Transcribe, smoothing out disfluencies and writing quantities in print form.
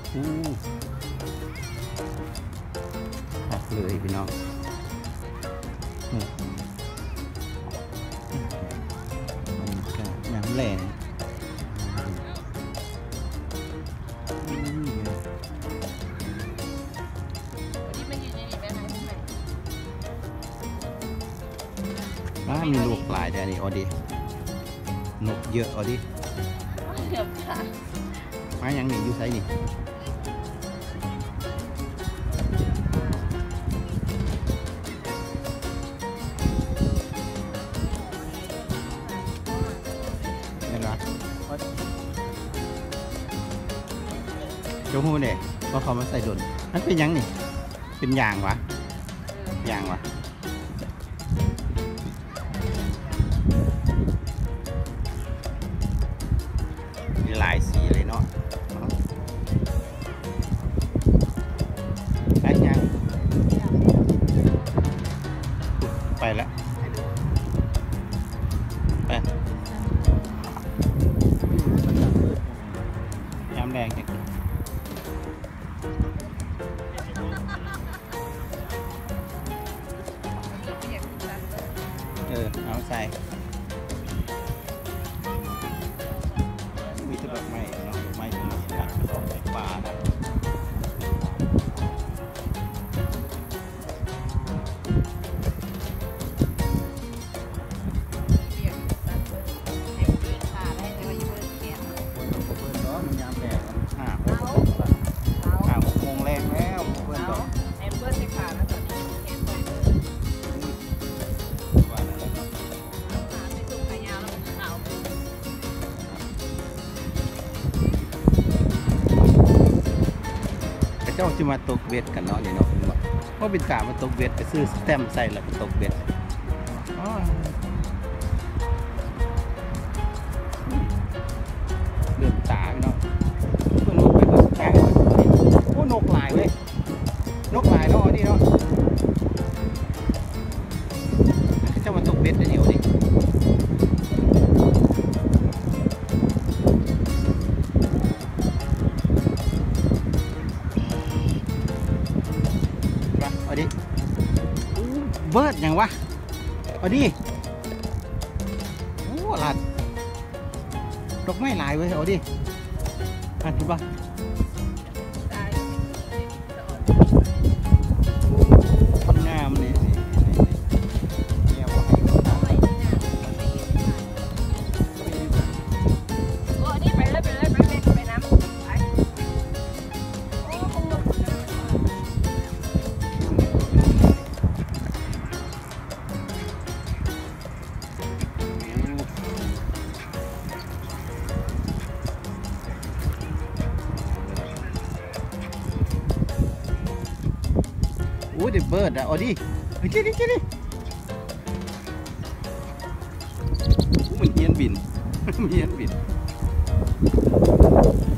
อู้หักเลยพี่น้องมันก็น้ำแรงมีลูกหลายแต่นี่ออดินกเยอะออดิเยอะค่ะมาอย่างนี้อยู่ไซนี่นี่ละโจ้หูเนี่ยว่าเขามาใส่ดนนั่นเป็นยังนี่เป็นยางวะยางวะหลายสีเลยเนาะไปยังไปแล้วไปย้ำแดงจังเอาใส่มีแต่ดอกไม้เนาะดอกไม้ตรงนี้นะดอกไม้ป่านะ6 โมงแรงแล้วเพื่อนก็แอมเบอร์ใส่ขาแล้วตอนนี้แอมเบอร์ว่าอะไรเนาะขาไม่สูงขายาวแล้วขาวเจ้าจะมาตกเบ็ดกันเนาะนี่เนาะเพราะเป็นกามาตกเบ็ดไปซื้อสแตมใส่แล้วก็ตกเบ็ดเลื่อมตาเนาะเพื่อนนกไปก็แข็งโอ้นกลายเว้ยนกลายเนาะนี่เนาะเจ้ามาตกเบ็ดเดี๋ยวดิเอาดิเบิร์ดยังวะเอาดิโอ้หลัดดอกไม้ลายเว้ยเอาดิอันนี้ปะคนงามเลยเนี่ยว่าให้เขาทำโอ้นี่ไปเลยไปเลยไปน้ำไปโอ้คงลงโอ้เด็กเบิร์ดอ่ะเอาดิเฮ้ยเจ๊ดิมันเฮียนบินมันเฮียนบิน